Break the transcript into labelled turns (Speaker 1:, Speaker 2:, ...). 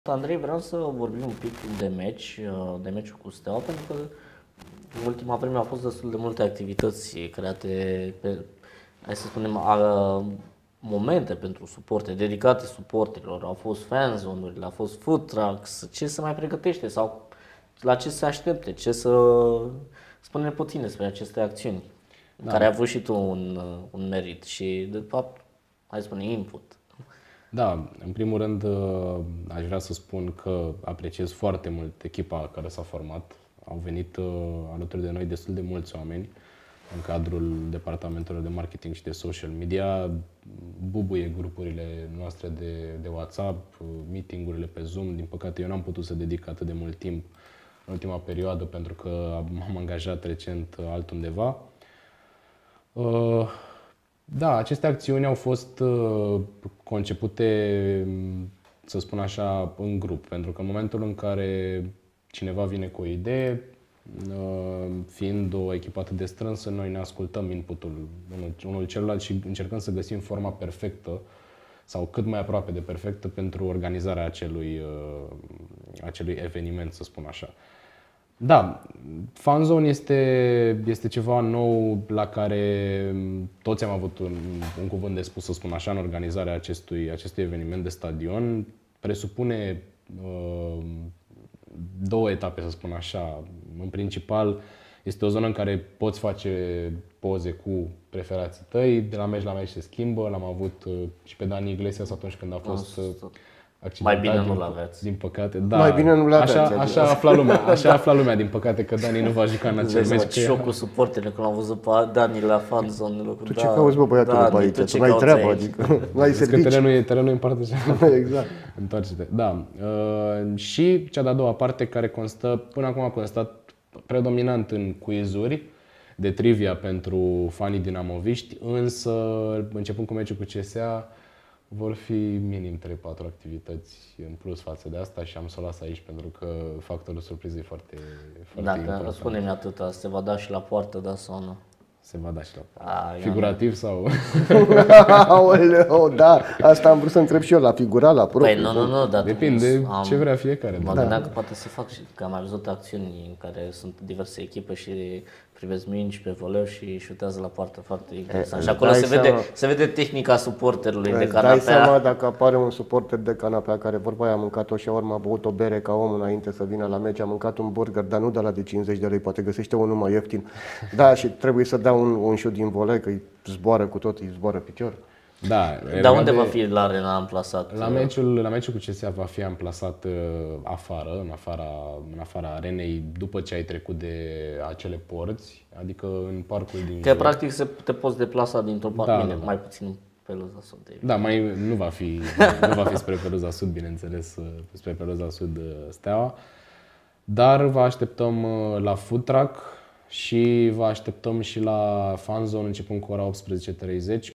Speaker 1: Andrei, vreau să vorbim un pic de meciul cu Steaua, pentru că în ultima vreme au fost destul de multe activități create hai să spunem, momente pentru suporte, dedicate suporterilor. Au fost fan zone-urile, au fost food trucks, ce se mai pregătește sau la ce se aștepte, ce să spune puțin despre aceste acțiuni, care ai avut și tu un merit și, de fapt, hai să spunem, input.
Speaker 2: Da, în primul rând aș vrea să spun că apreciez foarte mult echipa care s-a format. Au venit alături de noi destul de mulți oameni în cadrul departamentelor de marketing și de social media. Bubuie grupurile noastre de WhatsApp, meeting-urile pe Zoom. Din păcate eu n-am putut să dedic atât de mult timp în ultima perioadă pentru că m-am angajat recent altundeva. Da, aceste acțiuni au fost concepute, să spun așa, în grup, pentru că în momentul în care cineva vine cu o idee, fiind o echipă atât de strânsă, noi ne ascultăm inputul unul celuilalt și încercăm să găsim forma perfectă sau cât mai aproape de perfectă pentru organizarea acelui eveniment, să spun așa. Da, FanZone este ceva nou la care toți am avut un cuvânt de spus, să spun așa, în organizarea acestui eveniment de stadion. Presupune două etape, să spun așa. În principal, este o zonă în care poți face poze cu preferații tăi, de la meci la meci se schimbă. L-am avut și pe Dani Iglesias atunci când a fost accidentat.
Speaker 1: Mai bine nu-l aveți.
Speaker 2: Din păcate, da.
Speaker 3: Mai bine nu-l aveți.
Speaker 2: Așa afla lumea, din păcate, că Dani nu va juca în acel meci.
Speaker 1: Șocul suporterilor când am văzut pe Dani la fanzone.
Speaker 3: Tu ce cauți, bă, băiatul după aici? Tu n-ai treabă, adică n-ai servici.
Speaker 2: Terenul e în partea cealaltă.
Speaker 3: Exact.
Speaker 2: Întoarce-te. Da. Și cea de-a doua parte care constă, până acum a constat predominant în quiz-uri de trivia pentru fanii dinamoviști, însă începând cu meciul cu CSA, vor fi minim 3-4 activități în plus față de asta și am să o las aici pentru că factorul surpriză e foarte important.
Speaker 1: Dacă spune-mi atâta, se va da și la poartă, da sau nu?
Speaker 2: Se va da și la poartă. Figurativ sau?
Speaker 3: Aoleu, da, asta am vrut să întreb și eu, la figurat, la propriu.
Speaker 1: Păi nu, dar
Speaker 2: depinde ce vrea fiecare.
Speaker 1: Mă gândeam că poate să fac și că am mai văzut acțiuni în care sunt diverse echipe și privesc mingi pe voleu și șutează la poartă, foarte interesant. Și acolo se vede tehnica suporterului de canapea.
Speaker 3: Dai seama dacă apare un suporter de canapea care vorba aia a mâncat o shawarma, a băut o bere ca om înainte să vină la meci, a mâncat un burger, dar nu de la de 50 de lei, poate găsește unul mai ieftin. Da, și trebuie să dea un șut din volei, că îi zboară cu tot, îi zboară picior.
Speaker 2: Da,
Speaker 1: dar unde va fi la arena amplasat?
Speaker 2: La meciul cu CSA va fi amplasat afară, în afara arenei, după ce ai trecut de acele porți, adică în parcul din
Speaker 1: Că
Speaker 2: jur.
Speaker 1: practic te poți deplasa dintr-o parte,
Speaker 2: Da.
Speaker 1: mai puțin Peluza Sud.
Speaker 2: Da, nu va fi spre Peluza Sud, bineînțeles, spre Peluza Sud Steaua, dar vă așteptăm la food truck și vă așteptăm și la FanZone începând cu ora 18:30